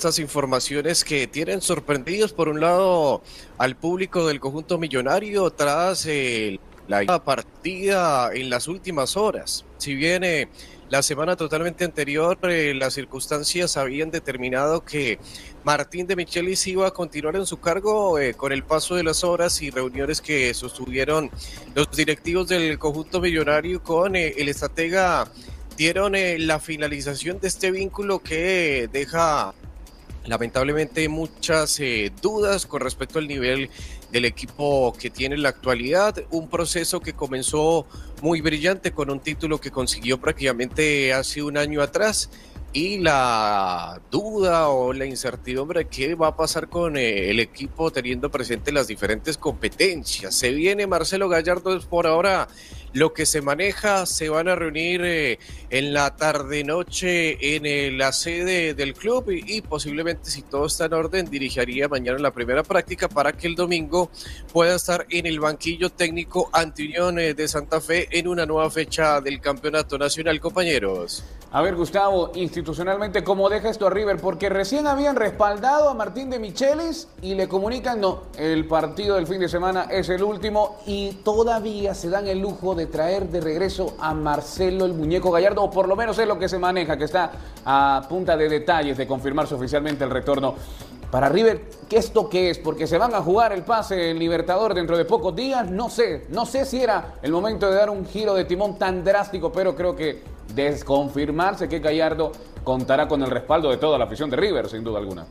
estas informaciones que tienen sorprendidos por un lado al público del conjunto millonario tras la partida en las últimas horas. Si bien la semana totalmente anterior las circunstancias habían determinado que Martín de Michelis iba a continuar en su cargo, con el paso de las horas y reuniones que sostuvieron los directivos del conjunto millonario con el estratega, dieron la finalización de este vínculo que deja lamentablemente muchas dudas con respecto al nivel del equipo que tiene en la actualidad. Un proceso que comenzó muy brillante con un título que consiguió prácticamente hace un año atrás, y la duda o la incertidumbre de qué va a pasar con el equipo teniendo presente las diferentes competencias. Se viene Marcelo Gallardo, es por ahora lo que se maneja. Se van a reunir en la tarde-noche en la sede del club y posiblemente, si todo está en orden, dirigiría mañana la primera práctica para que el domingo pueda estar en el banquillo técnico ante Unión de Santa Fe en una nueva fecha del campeonato nacional, compañeros. A ver, Gustavo, institucionalmente, ¿cómo deja esto a River? Porque recién habían respaldado a Martín de Michelis y le comunican, no, el partido del fin de semana es el último, y todavía se dan el lujo de traer de regreso a Marcelo el Muñeco Gallardo, o por lo menos es lo que se maneja, que está a punta de detalles de confirmarse oficialmente el retorno. Para River, ¿esto qué es? Porque se van a jugar el pase en Libertadores dentro de pocos días. No sé si era el momento de dar un giro de timón tan drástico, pero creo que desconfirmarse que Gallardo contará con el respaldo de toda la afición de River, sin duda alguna.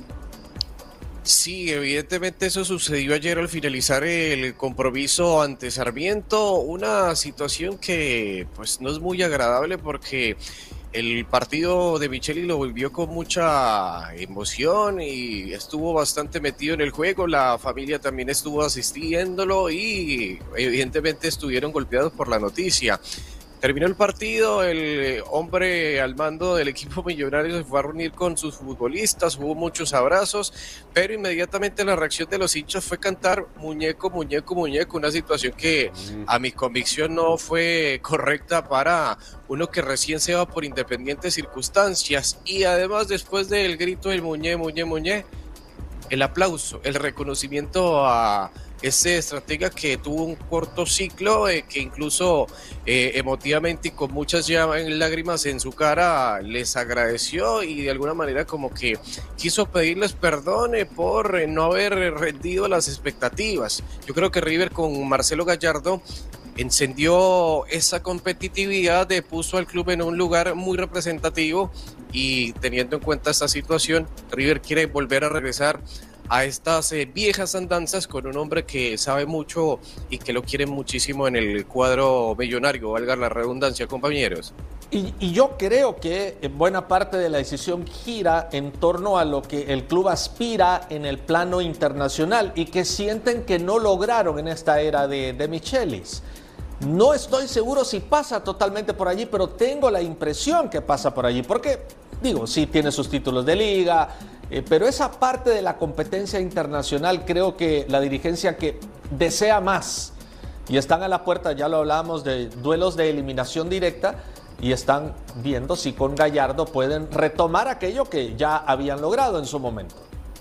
Sí, evidentemente eso sucedió ayer al finalizar el compromiso ante Sarmiento, una situación que pues no es muy agradable porque el partido de Michelis lo volvió con mucha emoción y estuvo bastante metido en el juego. La familia también estuvo asistiéndolo y evidentemente estuvieron golpeados por la noticia. Terminó el partido, el hombre al mando del equipo millonario se fue a reunir con sus futbolistas, hubo muchos abrazos, pero inmediatamente la reacción de los hinchas fue cantar muñeco, muñeco, muñeco, una situación que a mi convicción no fue correcta para uno que recién se va por independientes circunstancias. Y además, después del grito del muñe, muñe, muñe, el aplauso, el reconocimiento a ese estratega que tuvo un corto ciclo, que incluso emotivamente y con muchas lágrimas en su cara les agradeció y de alguna manera como que quiso pedirles perdón por no haber rendido las expectativas. Yo creo que River con Marcelo Gallardo encendió esa competitividad, puso al club en un lugar muy representativo, y teniendo en cuenta esta situación, River quiere volver a regresar a estas viejas andanzas con un hombre que sabe mucho y que lo quieren muchísimo en el cuadro millonario, valga la redundancia, compañeros. Y yo creo que buena parte de la decisión gira en torno a lo que el club aspira en el plano internacional y que sienten que no lograron en esta era de Michelis. No estoy seguro si pasa totalmente por allí, pero tengo la impresión que pasa por allí, porque, digo, sí tiene sus títulos de liga, pero esa parte de la competencia internacional creo que la dirigencia que desea más, y están a la puerta, ya lo hablábamos, de duelos de eliminación directa, y están viendo si con Gallardo pueden retomar aquello que ya habían logrado en su momento.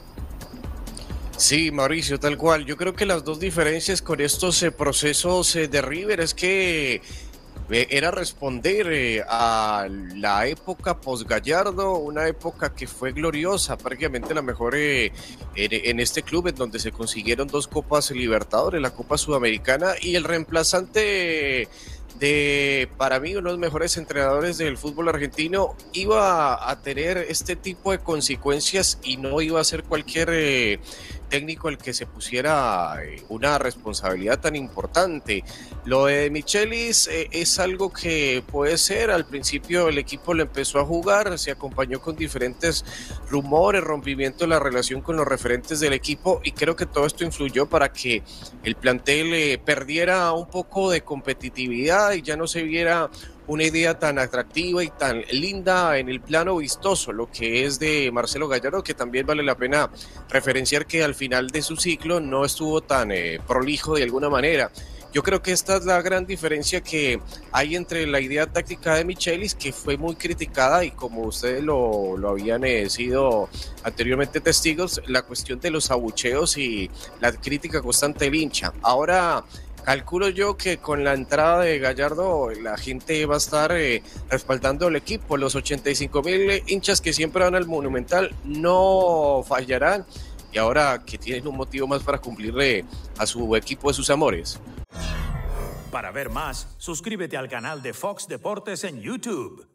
Sí, Mauricio, tal cual. Yo creo que las dos diferencias con estos procesos de River es que era responder a la época post-Gallardo, una época que fue gloriosa, prácticamente la mejor en este club, en donde se consiguieron 2 Copas Libertadores, la Copa Sudamericana, y el reemplazante de, para mí, uno de los mejores entrenadores del fútbol argentino, iba a tener este tipo de consecuencias y no iba a ser cualquier técnico el que se pusiera una responsabilidad tan importante. Lo de Michelis es algo que puede ser, al principio el equipo lo empezó a jugar, se acompañó con diferentes rumores, rompimiento de la relación con los referentes del equipo, y creo que todo esto influyó para que el plantel perdiera un poco de competitividad y ya no se viera una idea tan atractiva y tan linda en el plano vistoso, lo que es de Marcelo Gallardo, que también vale la pena referenciar que al final de su ciclo no estuvo tan prolijo de alguna manera. Yo creo que esta es la gran diferencia que hay entre la idea táctica de Michelis, que fue muy criticada y como ustedes lo habían sido anteriormente testigos, la cuestión de los abucheos y la crítica constante del hincha. Ahora calculo yo que con la entrada de Gallardo la gente va a estar respaldando al equipo. Los 85,000 hinchas que siempre van al Monumental no fallarán y ahora que tienen un motivo más para cumplirle a su equipo de sus amores. Para ver más, suscríbete al canal de Fox Deportes en YouTube.